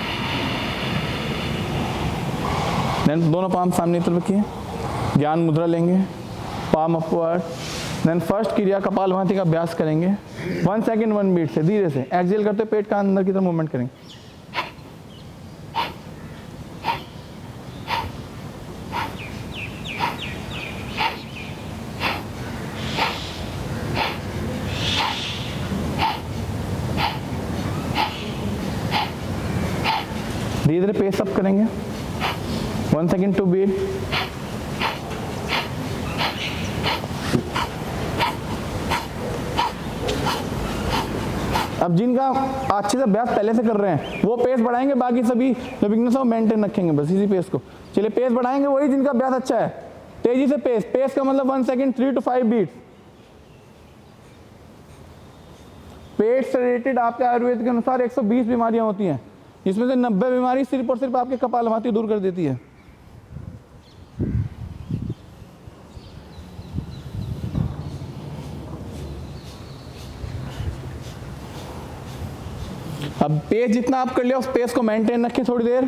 Then दोनों पाम सामने की तरफ रखिए, ज्ञान मुद्रा लेंगे, पाम अपवर्ड। देन फर्स्ट क्रिया कपालभाति का अभ्यास करेंगे, वन सेकेंड वन बीट से, धीरे से। एक्सहेल करते पेट का अंदर की तरफ मूवमेंट करेंगे। धीरे धीरे पेस अप करेंगे, वन सेकेंड टू बीट। अब जिनका अच्छे से अभ्यास पहले से कर रहे हैं वो पेस बढ़ाएंगे, बाकी सभी जो बिगनर्स है वो मेंटेन रखेंगे बस इसी पेस को। चलिए पेस बढ़ाएंगे वही जिनका अभ्यास अच्छा है। तेजी से पेस, पेस का मतलब one second three two five beat. पेट से रिलेटेड आपके आयुर्वेद के अनुसार एक सौ बीस बीमारियां होती हैं, जिसमें से नब्बे बीमारी सिर्फ और सिर्फ आपके कपालभाति दूर कर देती है। अब पेस जितना आप कर लिया उस पेस को मेंटेन रखें थोड़ी देर।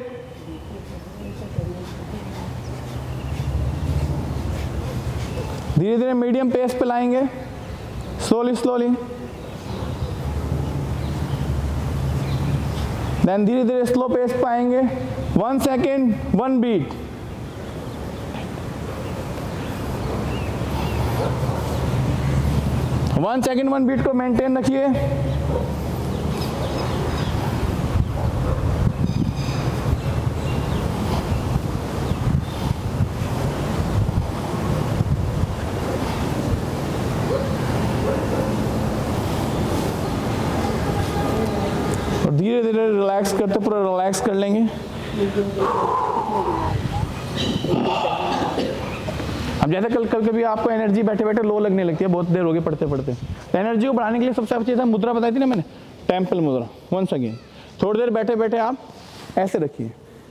धीरे धीरे मीडियम पेस पे लाएंगे, स्लोली स्लोली, देन धीरे धीरे स्लो पेस पे आएंगे। One second one beat, one second one beat को मेंटेन रखिए। धीरे धीरे रिलैक्स करते पूरा रिलैक्स कर लेंगे। अब जैसे कल कल कभी आपको एनर्जी बैठे बैठे लो लगने लगती है, बहुत देर हो गई पढ़ते पढ़ते, तो एनर्जी को बढ़ाने के लिए सबसे अच्छी चीज़ मुद्रा बताई थी ना मैंने, टेम्पल मुद्रा। वंस अगेन थोड़ी देर बैठे बैठे आप ऐसे रखिए।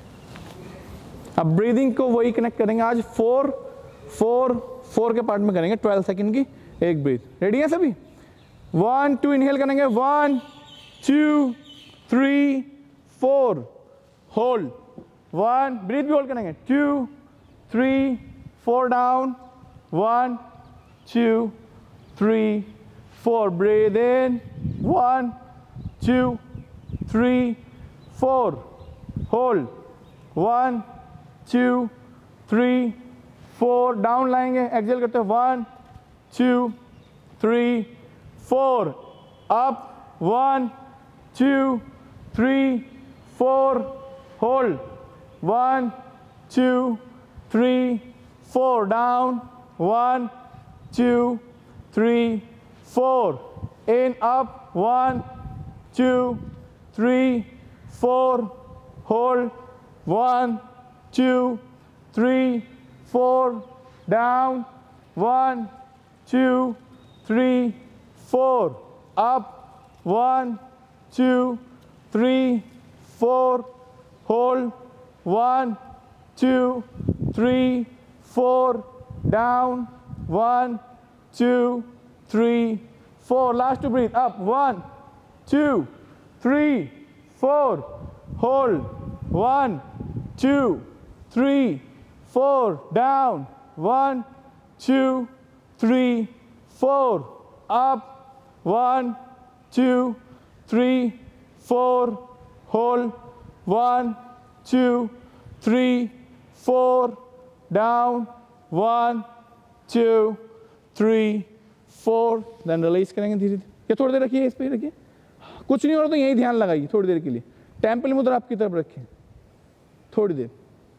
अब ब्रीदिंग को वही कनेक्ट करेंगे आज, फोर फोर फोर के पार्ट में करेंगे, ट्वेल्व सेकेंड की एक ब्रीथ। रेडी है सभी? वन टू इनहेल करेंगे, one two three four, hold, one, breath भी होल्ड करेंगे, two three four, down, one two three four, breath in, one two three four, hold, one two three four, down लाएंगे, exhale करते हैं, one two three four, up, one two three four, hold, one two three four, down, one two three four, in, up, one two three four, hold, one two three four, down, one two three four, up, one two three four, hold, one two three four, down, one two three four, last two breath, up, one two three four, hold, one two three four, down, one two three four, up, one two three four, hold, one two three four, down, one two three four, then release करेंगे धीरे धीरे। ये थोड़ी देर रखिए, इस पे रखिए, कुछ नहीं हो रहा तो यही ध्यान लगाइए थोड़ी देर के लिए। टेम्पल मुद्रा आपकी तरफ रखें थोड़ी देर,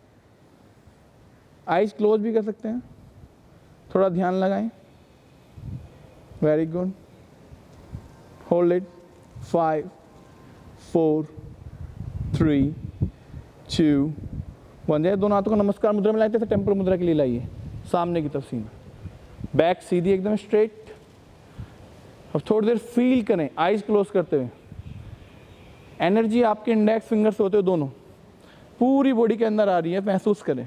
आईज क्लोज भी कर सकते हैं, थोड़ा ध्यान लगाएं। Very good, hold it, five four three two one. जैसे दोनों हाथों को नमस्कार मुद्रा में लाते थे, टेम्पल मुद्रा के लिए लाइए, सामने की तरफ सीना, बैक सीधी एकदम स्ट्रेट। अब थोड़ी देर फील करें आईज क्लोज करते हुए, एनर्जी आपके इंडेक्स फिंगर से होते हुए दोनों पूरी बॉडी के अंदर आ रही है, महसूस करें,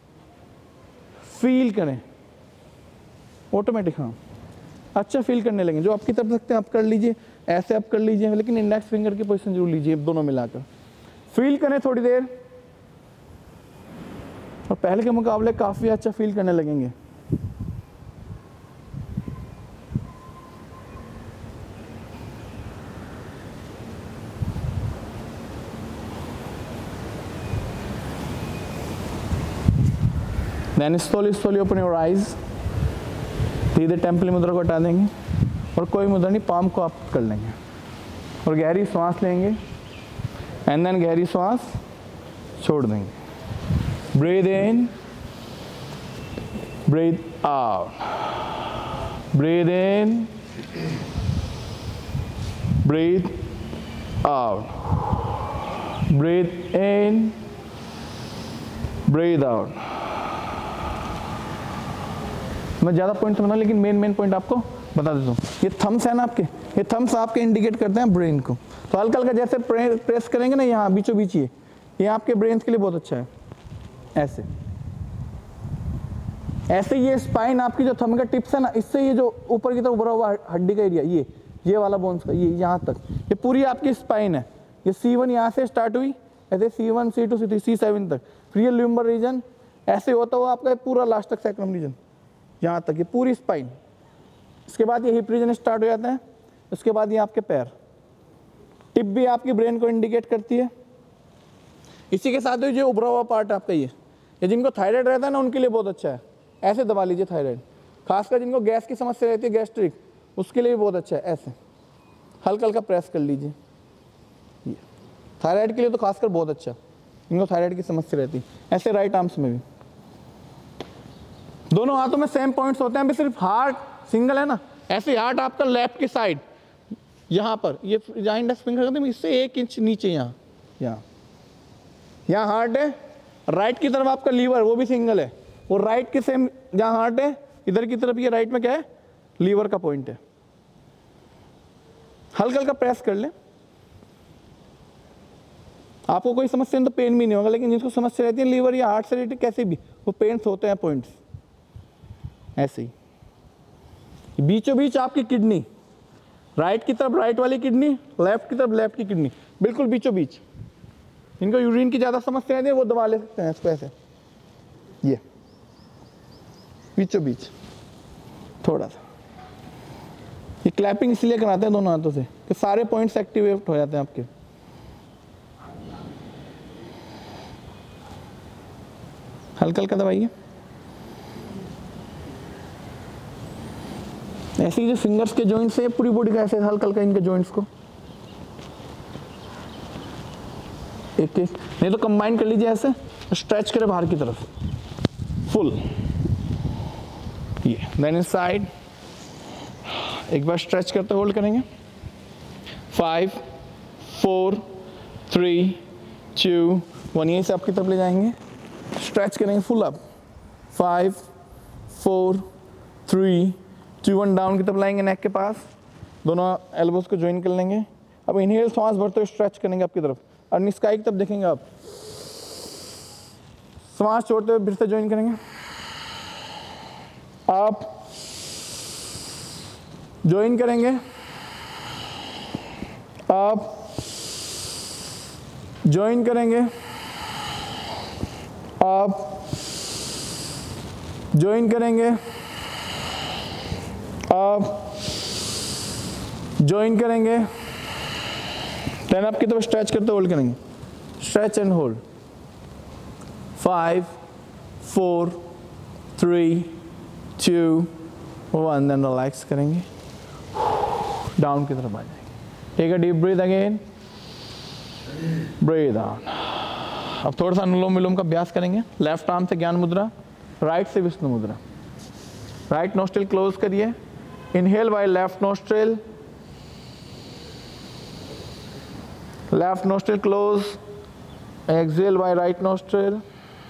फील करें, ऑटोमेटिक। हाँ, अच्छा फील करने लगे। जो आपकी तरफ सकते हैं आप कर लीजिए, ऐसे आप कर लीजिए, लेकिन इंडेक्स फिंगर की पोजीशन जरूर लीजिए, दोनों मिलाकर फील करें थोड़ी देर, और पहले के मुकाबले काफी अच्छा फील करने लगेंगे। Then slowly slowly open your eyes, धीरे टेम्पल मुद्रा को हटा देंगे और कोई मुद्रा नहीं, पाम को आप कर लेंगे और गहरी सांस लेंगे, एंड देन गहरी सांस छोड़ देंगे। Breath in, breath out, breath in, breath out, breath in, breath out. मैं ज़्यादा पॉइंट समझा, लेकिन मेन मेन पॉइंट आपको बता देता हूँ, ये थम्स है ना आपके, ये थम्स आपके इंडिकेट करते हैं ब्रेन को। तो हल्का हल्का जैसे प्रे, प्रेस करेंगे ना यहाँ बीचों बीच, ये ये आपके ब्रेन के लिए बहुत अच्छा है। ऐसे ऐसे ये स्पाइन आपकी जो थंब का टिप्स है ना, इससे ये जो ऊपर की तरफ उभरा हुआ हड्डी का एरिया, ये ये वाला बोन्स का, ये यहाँ तक, ये पूरी आपकी स्पाइन है। ये सी वन यहाँ से स्टार्ट हुई, ऐसे C one C two C three C seven तक, फिर ये ल्यूम्बर रीजन ऐसे होता हुआ आपका पूरा लास्ट तक सैक्रम रीजन यहाँ तक, ये पूरी स्पाइन। इसके बाद ये हिप रीजन स्टार्ट हो जाता है, उसके बाद ये आपके पैर। टिप भी आपकी ब्रेन को इंडिकेट करती है। इसी के साथ जो उभरा हुआ पार्ट आपका, ये ये जिनको थायराइड रहता है ना उनके लिए बहुत अच्छा है। ऐसे दबा लीजिए थायराइड, खासकर जिनको गैस की समस्या रहती है, गैस्ट्रिक, उसके लिए भी बहुत अच्छा है। ऐसे हल्का हल्का प्रेस कर लीजिए, ये थायराइड के लिए तो खासकर बहुत अच्छा, जिनको थायराइड की समस्या रहती है। ऐसे राइट आर्म्स में भी दोनों हाथों में सेम पॉइंट्स होते हैं, अभी सिर्फ हार्ट सिंगल है ना। ऐसे हार्ट आपका लेफ्ट की साइड यहाँ पर, ये जहाँ इंडेक्स फिंगर करते हैं इससे एक इंच नीचे, यहाँ यहाँ यहाँ हार्ट है। राइट की तरफ आपका लीवर, वो भी सिंगल है, वो राइट के सेम जहाँ हार्ट है, इधर की तरफ ये राइट में क्या है, लीवर का पॉइंट है। हल्का हल्का प्रेस कर लें। आपको कोई समस्या नहीं तो पेन भी नहीं होगा, लेकिन जिसको समस्या रहती है लीवर या हार्ट से रिलेटेड कैसे भी, वो पेन्स होते हैं पॉइंट्स। ऐसे ही बीचों बीच आपकी किडनी, राइट की तरफ राइट वाली किडनी, लेफ्ट की तरफ लेफ्ट की किडनी, बिल्कुल बीचों बीच। जिनको यूरिन की ज़्यादा समस्या रहती है वो दबा ले सकते हैं इसको ऐसे, ये बीचों बीच थोड़ा सा। ये क्लैपिंग इसलिए कराते हैं दोनों हाथों से कि सारे पॉइंट्स एक्टिवेट हो जाते हैं आपके। हल्का हल्का दबाइए। ऐसे ही जो फिंगर्स के जॉइंट्स है, पूरी बॉडी का ऐसे हल्का हल्का इनके जॉइंट्स को एक एक, नहीं तो कंबाइन कर लीजिए, ऐसे स्ट्रेच करें बाहर की तरफ फुल। ये देन इनसाइड, एक बार स्ट्रेच करते होल्ड करेंगे। Five four three two one, यहीं से आपकी तरफ ले जाएंगे, स्ट्रेच करेंगे full up. Five four three two one, down की तरफ लाएंगे नेक के पास, दोनों एल्बोज को ज्वाइन कर लेंगे। अब इनहेल सांस भरते हुए स्ट्रेच करेंगे आपकी तरफ, और निस्काई की तरफ देखेंगे आप, सांस छोड़ते हुए फिर से ज्वाइन करेंगे। आप ज्वाइन करेंगे, आप ज्वाइन करेंगे, आप ज्वाइन करेंगे, आप ज्वाइन करेंगे। देन आपकी तरफ स्ट्रेच करते होल्ड करेंगे, stretch and hold. Five four three two one, then relax करेंगे, डाउन की तरफ आ जाएंगे। Take a deep breath again, breath out. अब थोड़ा सा अनुलोम विलोम का अभ्यास करेंगे। लेफ्ट आर्म से ज्ञान मुद्रा, राइट से Vishnu mudra. Right nostril close करिए, inhale by left nostril, left nostril close, exhale by right nostril.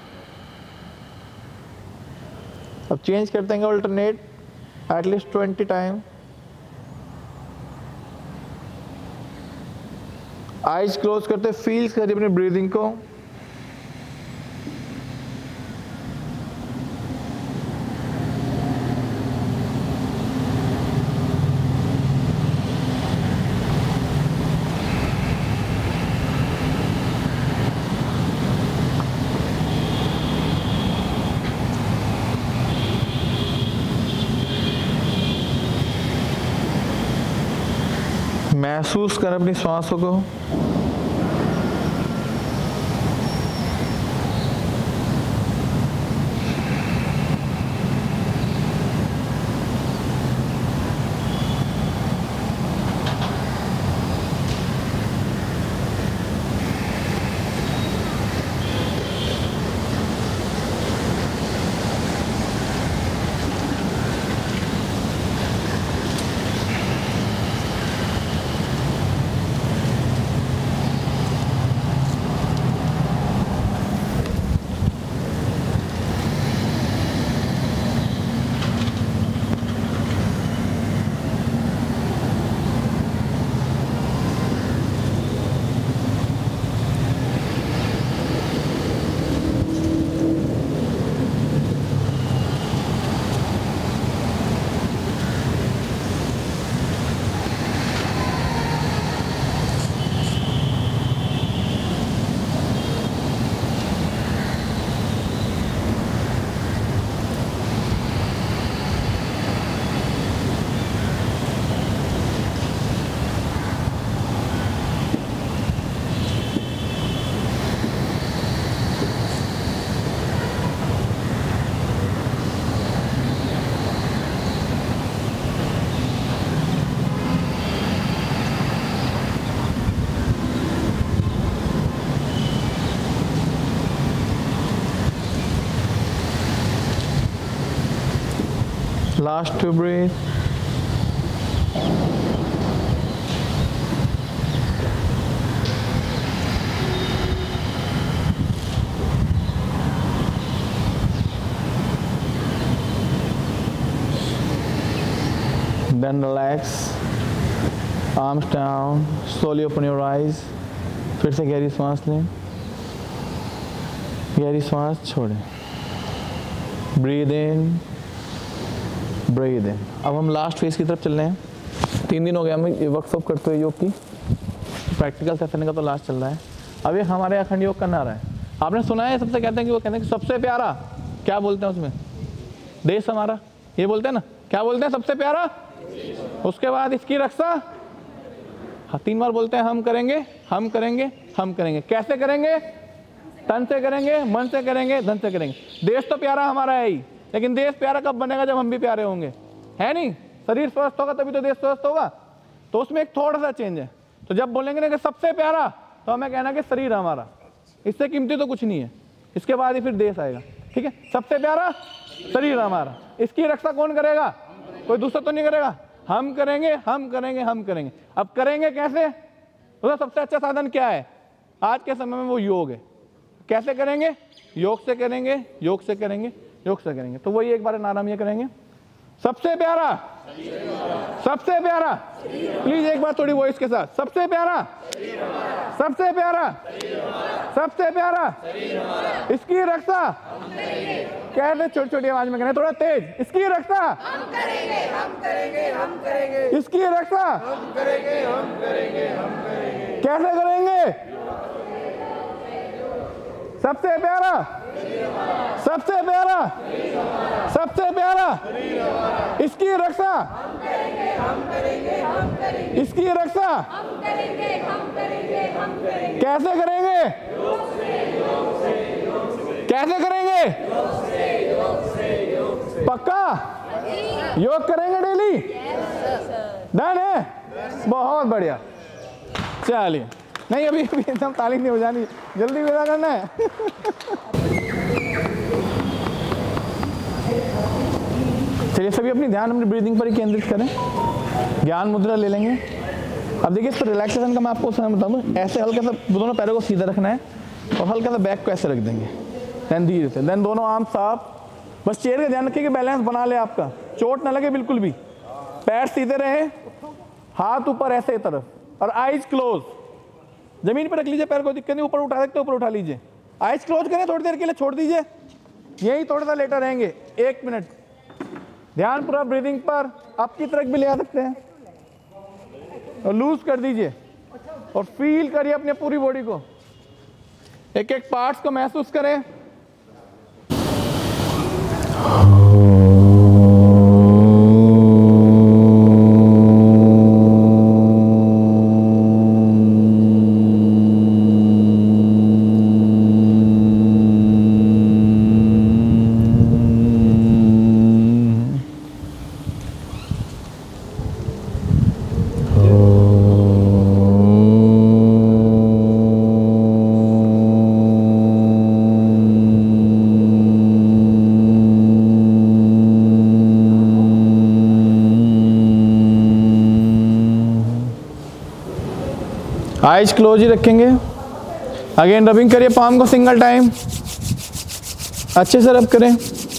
अब चेंज करते हैं alternate at least twenty time. Eyes close करते फील करिए अपनी ब्रीदिंग को। महसूस कर अपनी श्वासों को। Last to breathe. Then relax. Arms down. Slowly open your eyes. फिर से गहरी सांस लें, गहरी सांस छोड़ें. Breathe in, breathe in. अब हम लास्ट फेज की तरफ चल रहे हैं. तीन दिन हो गया हमें ये वर्कशॉप करते हुए योग की. प्रैक्टिकल सेशन का तो लास्ट चल रहा है. अब ये हमारे अखंड योग करना रहा है. आपने सुना है सबसे कहते हैं कि वो कहते हैं कि सबसे प्यारा क्या बोलते हैं उसमें, देश हमारा, ये बोलते हैं ना, क्या बोलते हैं सबसे प्यारा. उसके बाद इसकी रक्षा, हाँ तीन बार बोलते हैं हम करेंगे, हम करेंगे, हम करेंगे. कैसे करेंगे? तन से करेंगे, मन से करेंगे, धन से करेंगे. देश तो प्यारा हमारा है ही, लेकिन देश प्यारा कब बनेगा? जब हम भी प्यारे होंगे, है नहीं. शरीर स्वस्थ होगा तभी तो देश स्वस्थ होगा. तो उसमें एक थोड़ा सा चेंज है. तो जब बोलेंगे ना कि सबसे प्यारा, तो हमें कहना कि शरीर हमारा, इससे कीमती तो कुछ नहीं है. इसके बाद ही फिर देश आएगा. ठीक है, सबसे प्यारा शरीर हमारा, इसकी रक्षा कौन करेगा? कोई दूसरा तो नहीं करेगा. हम करेंगे, हम करेंगे, हम करेंगे. अब करेंगे कैसे? तो सबसे अच्छा साधन क्या है आज के समय में? वो योग है. कैसे करेंगे? योग से करेंगे, योग से करेंगे, योग से करेंगे. तो वही एक बार नाम ये करेंगे, सबसे प्यारा, सबसे प्यारा. प्लीज एक बार थोड़ी वॉइस के साथ, सबसे प्यारा, सबसे प्यारा, सबसे प्यारा, इसकी रक्षा कैसे? छोटी छोटी आवाज में कहना, थोड़ा तेज. इसकी रक्षा हम करेंगे, हम करेंगे, हम करेंगे. इसकी रक्षा हम करेंगे, हम करेंगे, हम करेंगे. कैसे करेंगे? सबसे प्यारा, सबसे प्यारा, सबसे प्यारा, इसकी रक्षा हम करेंगे, हम करेंगे, हम करेंगे. इसकी रक्षा हम करेंगे, हम करेंगे, हम करेंगे. कैसे करेंगे? योग से, योग से, योग से. कैसे करेंगे? योग से, योग से, योग से. पक्का योग करेंगे डेली? डन है? बहुत बढ़िया. चलिए, नहीं अभी अभी एकदम तालीम नहीं हो जानी, जल्दी विदा करना है. चलिए सभी अपनी ध्यान अपनी ब्रीदिंग पर ही केंद्रित करें. ज्ञान मुद्रा ले लेंगे. अब देखिए इस पर रिलैक्सेशन का मैं आपको बता दूँ. ऐसे हल्का सा दोनों पैरों को सीधा रखना है और हल्का सा बैक को ऐसे रख देंगे. देन धीरे से, देन दोनों आर्म साफ. बस चेयर का ध्यान रखिए कि बैलेंस बना ले आपका, चोट ना लगे बिल्कुल भी. पैर सीधे रहे, हाथ ऊपर ऐसे तरफ और आईज क्लोज. जमीन पर रख लीजिए, पैर को दिक्कत नहीं, ऊपर उठा सकते ऊपर उठा लीजिए. आईज क्लोज करें, थोड़ी देर के लिए छोड़ दीजिए. यही थोड़ा सा लेटर रहेंगे एक मिनट. ध्यान पूरा ब्रीदिंग पर. आपकी तरफ भी ले आ सकते हैं और लूज कर दीजिए और फील करिए अपने पूरी बॉडी को. एक एक पार्ट्स को महसूस करें. आइज क्लोज ही रखेंगे. अगेन रबिंग करिए पाम को सिंगल टाइम, अच्छे से रब करें.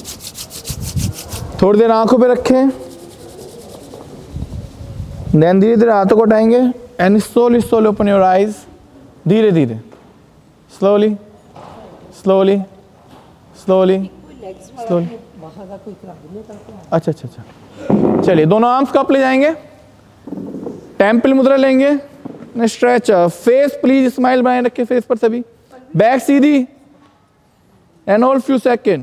थोड़ी देर आंखों पे रखें. देन धीरे धीरे हाथों को उठाएंगे and slowly slowly open your eyes. धीरे धीरे, स्लोली स्लोली स्लोली स्लोली. अच्छा अच्छा अच्छा. चलिए दोनों आर्म्स कप ले जाएंगे. टेम्पल मुद्रा लेंगे. स्ट्रेच. फेस प्लीज स्माइल बनाए रखिए फेस पर सभी. बैक सीधी and all few second.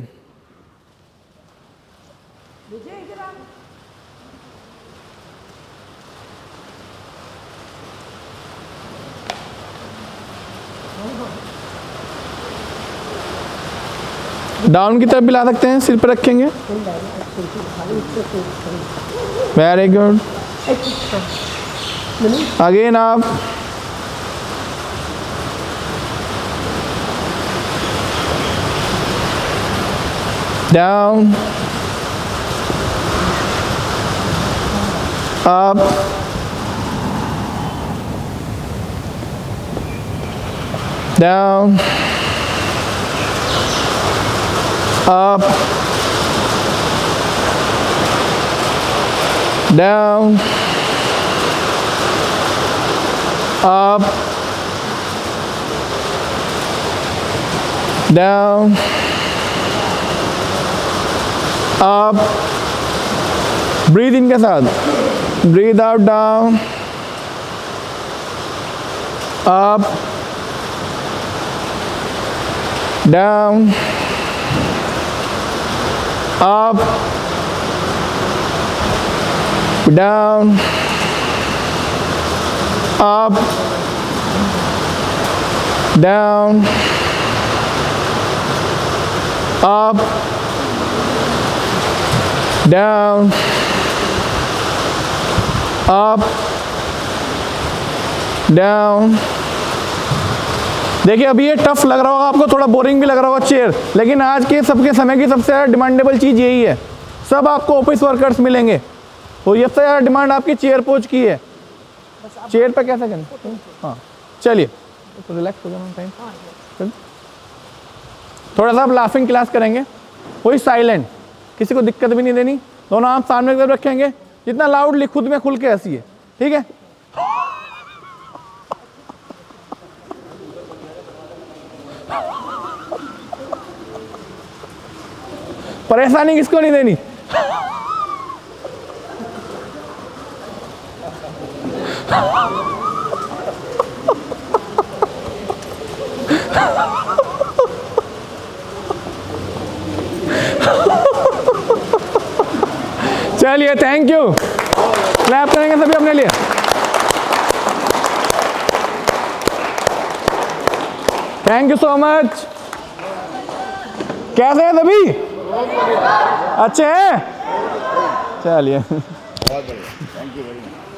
Down की तरफ भी ला सकते हैं, सिर पर रखेंगे. Very good. अगेन आप down up, down, up, down, up, down, up, breathe in के साथ, breathe out, down, up, down, up, down, up, down, up, down, up, down। देखिए अभी ये टफ लग रहा होगा आपको, थोड़ा बोरिंग भी लग रहा होगा चेयर, लेकिन आज के सबके समय की सबसे ज़्यादा डिमांडेबल चीज़ यही है। सब आपको ऑफिस वर्कर्स मिलेंगे, तो ये सबसे ज़्यादा डिमांड आपकी चेयर पोज की है। चेयर पे कैसे करें? हाँ चलिए, तो रिलैक्स हो जाना टाइम। थोड़ा सा आप लाफिंग क्लास करेंगे, कोई साइलेंट, किसी को दिक्कत भी नहीं देनी। दोनों आंख सामने की तरफ रखेंगे, जितना लाउडली खुद में खुल के हंसिए, ठीक है? परेशानी किसको नहीं देनी। चलिए थैंक यू, क्लैप करेंगे सभी अपने लिए। Thank you so much. कैसे हैं सभी? अच्छे हैं? चलिए, बहुत बढ़िया, थैंक यू वेरी मच।